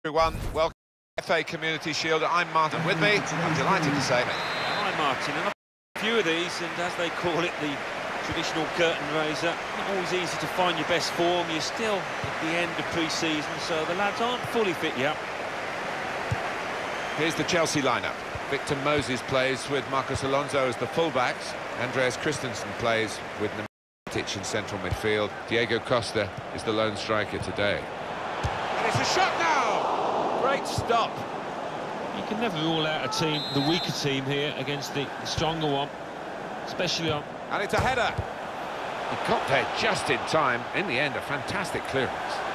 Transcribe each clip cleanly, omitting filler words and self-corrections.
Everyone, welcome to FA Community Shield. I'm Martin. With me, I'm delighted to say. Hi Martin, and a few of these, and as they call it, the traditional curtain raiser, not always easy to find your best form. You're still at the end of pre-season, so the lads aren't fully fit yet. Here's the Chelsea lineup. Victor Moses plays with Marcos Alonso as the fullbacks. Andreas Christensen plays with Matic in central midfield. Diego Costa is the lone striker today. And it's a shot now! Great stop. You can never rule out a team, the weaker team here, against the stronger one, especially on... And it's a header. He got there just in time. In the end, a fantastic clearance.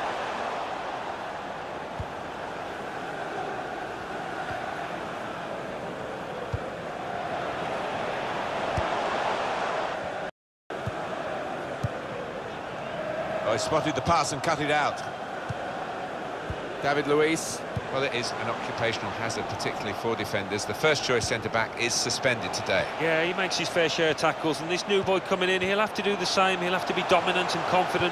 Oh, he spotted the pass and cut it out. David Luiz. Well, it is an occupational hazard, particularly for defenders. The first choice centre-back is suspended today. Yeah, he makes his fair share of tackles, and this new boy coming in, he'll have to do the same. He'll have to be dominant and confident.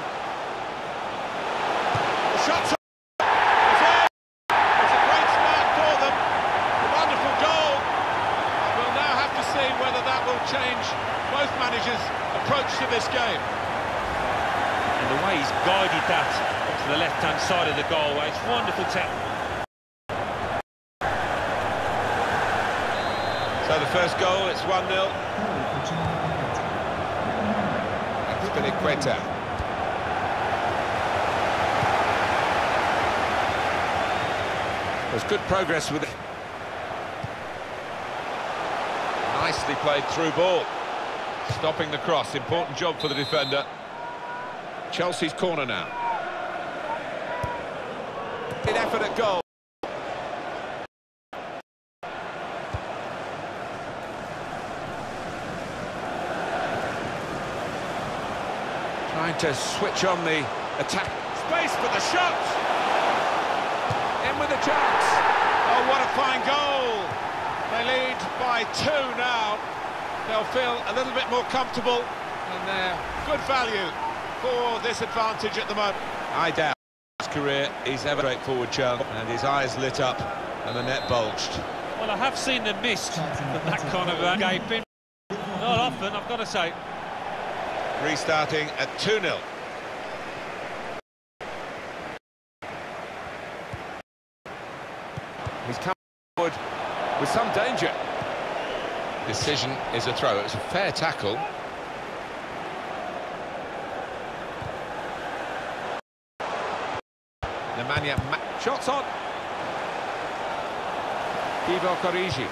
The shot's on. It's in. It's a great start for them. A wonderful goal. We'll now have to see whether that will change both managers' approach to this game. And the way he's guided that to the left-hand side of the goal, it's wonderful technique. So the first goal, it's 1-0. Azpilicueta. There's good progress with it. Nicely played through ball. Stopping the cross, important job for the defender. Chelsea's corner now. Good effort at goal. Trying to switch on the attack. Space for the shot! In with a chance. Oh, what a fine goal! They lead by 2 now. They'll feel a little bit more comfortable, and they're good value for this advantage at the moment. I doubt his career is ever straightforward, Charles, and his eyes lit up and the net bulged. Well, I have seen them missed from that kind of gaping. Not often, I've got to say. Restarting at 2-0. He's come forward with some danger. Decision is a throw. It was a fair tackle. Nemanja shots on. Divock Origi.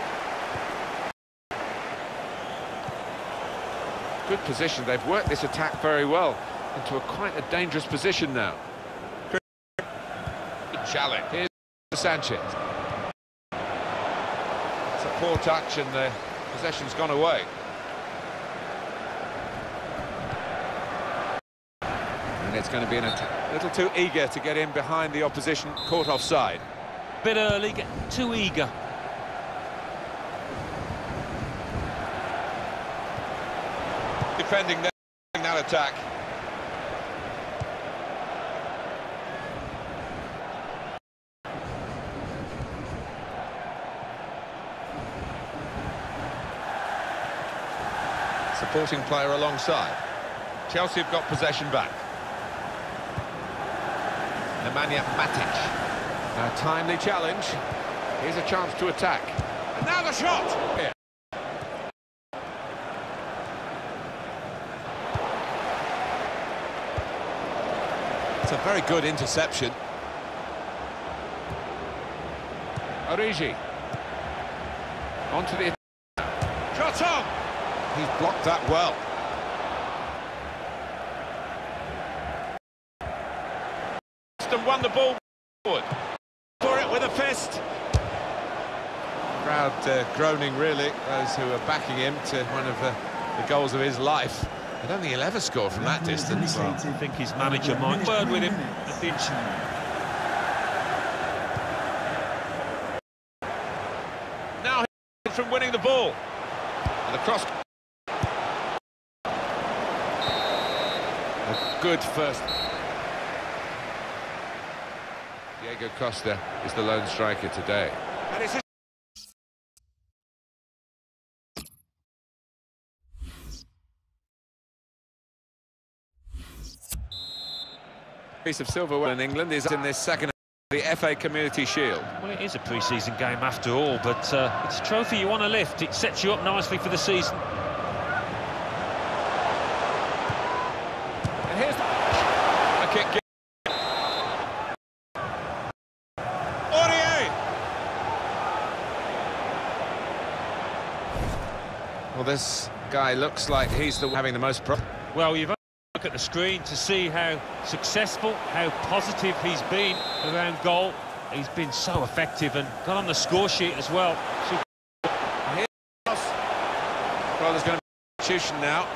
Good position. They've worked this attack very well into quite a dangerous position now. Good challenge. Here's Sanchez. It's a poor touch and the possession's gone away. And it's going to be a little too eager to get in behind the opposition, caught offside. Bit early, get too eager. Defending that attack. Supporting player alongside. Chelsea have got possession back. Nemanja Matic. A timely challenge. Here's a chance to attack. And now the shot! Here. It's a very good interception. Origi. Onto the... Shot on! He's blocked that well. Won the ball forward. For it with a fist. Crowd groaning, really, those who are backing him to one of the goals of his life. I don't think he'll ever score from that distance. Well, I think his manager might word with him at the inch. Now he's from winning the ball. And the cross. A good first. Diego Costa is the lone striker today. And it's a piece of silverware in England is in this second, the FA Community Shield. Well, it is a pre-season game after all, but it's a trophy you want to lift. It sets you up nicely for the season. And here's a kick. Aurier! Well, this guy looks like he's having the most problem. Well, you've look at the screen to see how successful, how positive he's been around goal. He's been so effective and got on the score sheet as well. Well, there's going to be a substitution now.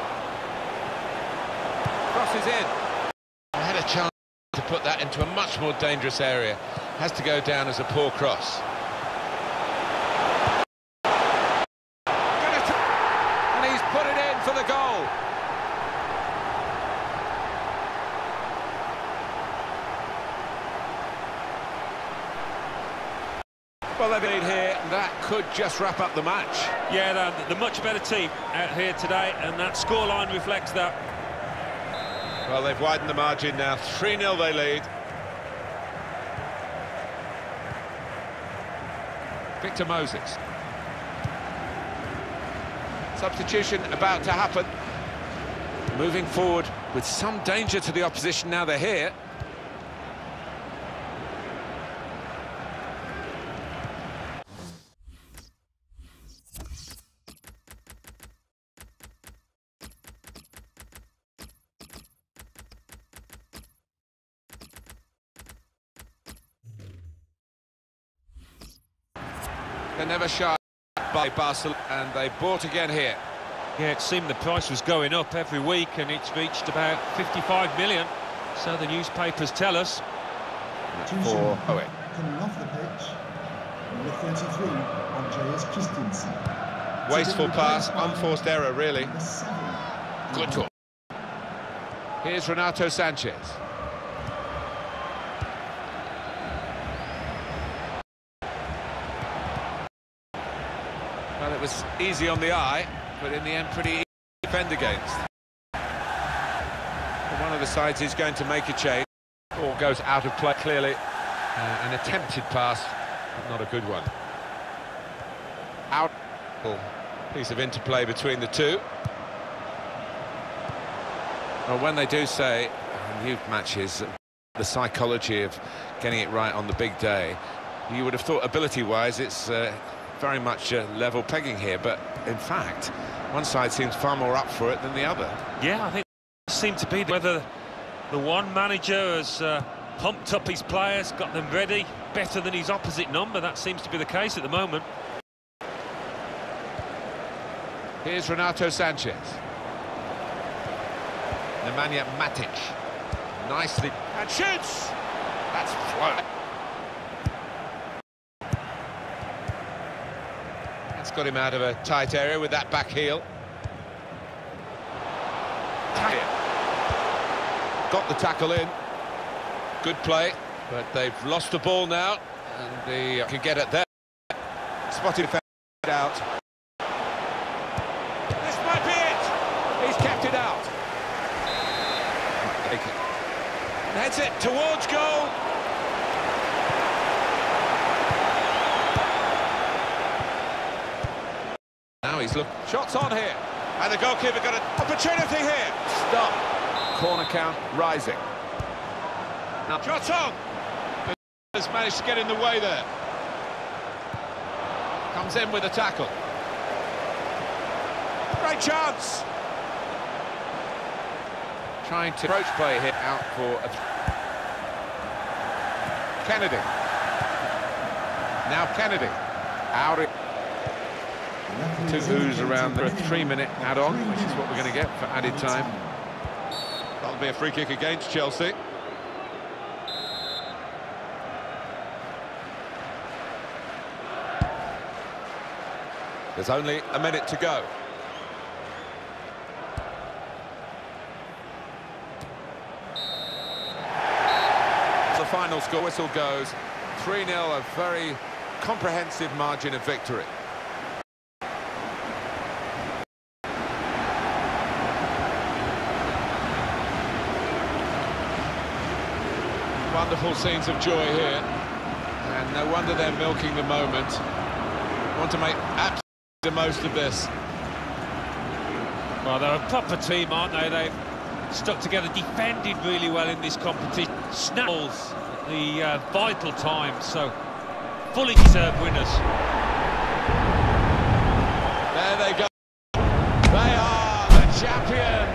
Crosses in. I had a chance to put that into a much more dangerous area. Has to go down as a poor cross. And he's put it in for the goal. Well, they've lead here, and that could just wrap up the match. Yeah, the much better team out here today, and that scoreline reflects that. Well, they've widened the margin now. 3-0 they lead. Victor Moses. Substitution about to happen. Moving forward with some danger to the opposition now they're here. They're never shy by Barcelona, and they bought again here. Yeah, it seemed the price was going up every week, and it's reached about 55 million, so the newspapers tell us. For Owen. Coming off the pitch, number 33, Andreas Christensen. Wasteful pass, unforced error, really. Good talk. Here's Renato Sanchez. Well, it was easy on the eye, but in the end pretty easy to defend against. One of the sides is going to make a change. Ball goes out of play clearly. An attempted pass, but not a good one. Out. Piece of interplay between the two. Well, when they do say youth matches, the psychology of getting it right on the big day, you would have thought ability-wise it's very much level pegging here, but in fact one side seems far more up for it than the other. Yeah, I think it seemed to be whether the one manager has pumped up his players, got them ready better than his opposite number. That seems to be the case at the moment. Here's Renato Sanchez. Nemanja Matic nicely and shoots. That's flow. That's got him out of a tight area with that back heel. Got the tackle in. Good play, but they've lost the ball now, and they can get it there. Spotted out. This might be it. He's kept it out. Heads it towards goal. Now he's looking. Shots on here. And the goalkeeper got an opportunity here. Stop. Corner count rising. Now shots on. Has managed to get in the way there. Comes in with a tackle. Great chance. Trying to approach play here out for a Kennedy. Now Kennedy. Out it. Two who's around for a 3-minute add-on, which is what we're going to get for added time. That'll be a free kick against Chelsea. There's only a minute to go. The final. final score whistle goes. 3-0, a very comprehensive margin of victory. Wonderful scenes of joy here, and no wonder they're milking the moment. Want to make absolute the most of this. Well, they're a proper team, aren't they? They've stuck together, defended really well in this competition. Snapples at the vital time, so fully deserved winners. There they go. They are the champions.